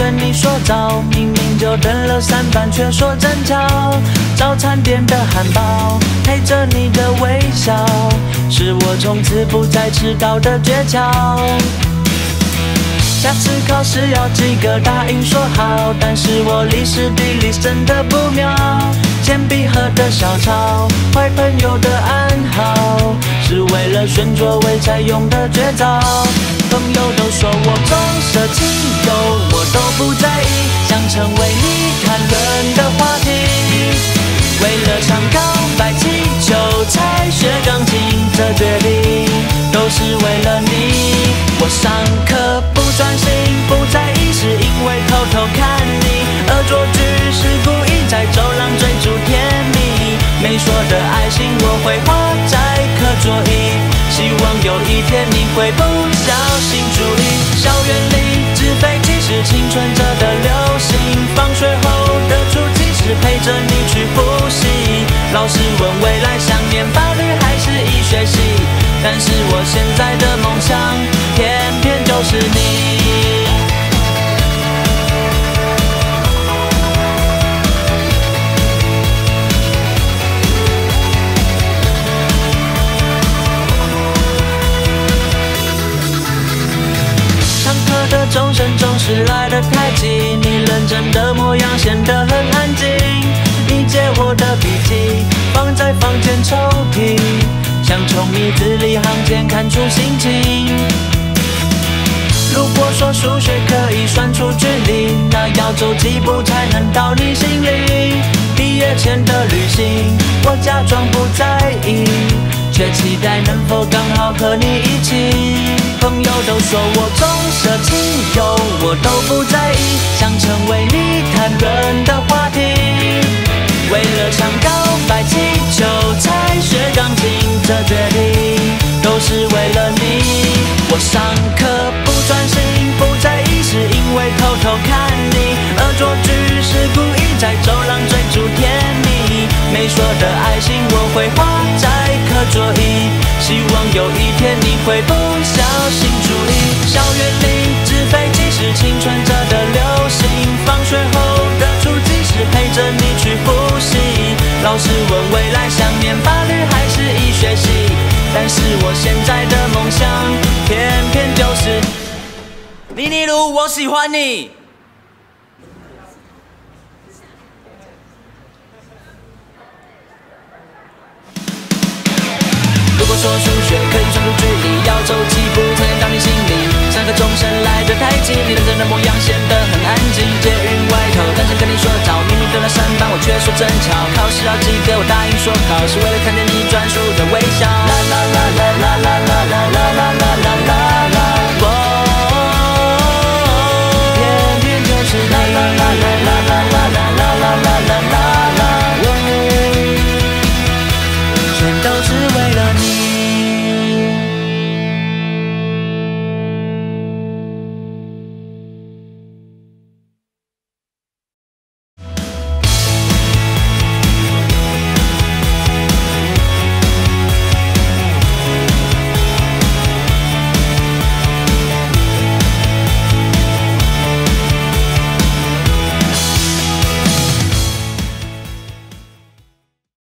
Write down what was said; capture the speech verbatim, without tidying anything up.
着你说早，明明就等了三班，却说正巧。早餐店的汉堡，陪着你的微笑，是我从此不再迟到的诀窍。下次考试要及格，答应说好，但是我历史地理真的不妙。铅笔盒的小抄，坏朋友的暗号，是为了选座位才用的绝招。朋友都说我重色轻友，我都不在意，想成为你谈论的话题。为了唱告白气球才学钢琴，这决定都是为了你。我上课不专心不在意，是因为偷偷看你。恶作剧是故意在走廊追逐甜蜜，没说的爱心我会画在课桌椅，希望有一天你会不小心注意。校园里纸飞机是青春着的流行，放学后的初级是陪着你去补习。老师问未来想念法律还是医学系，但是我现在的梦想偏偏就是你。上课的钟声总是来得太急，你认真的模样显得很安静。你借我的笔记放在房间抽屉，想从你字里行间看出心情。如果说数学可以算出距离，那要走几步才能到你心里？毕业前的旅行，我假装不在意，却期待能否刚好和你一起。朋友都说我重色轻友，我都不在意，想成为你谈论的话题。为了唱告白气球才学钢琴，这决定都是为了你。我上课不专心不在意，是因为偷偷看你。恶作剧是故意在走廊追逐甜蜜，没说的爱心我会画在课桌椅，希望有一天你会不小心注意。校园里纸飞机是青春着的流行，放学后的初级是陪着你去补习。老师问未来想念法律还是医学系，但是我现在的梦想偏偏就是妮妮露，我喜欢你。如果说数学可以算出距离，要走几步才能到你心里？上课钟声来得太急，你认真的模样显得很安静。捷运外头单身跟你说早，明明等了三班，我却说正巧。考试要及格，我答应说好，是为了看见你专属的微笑。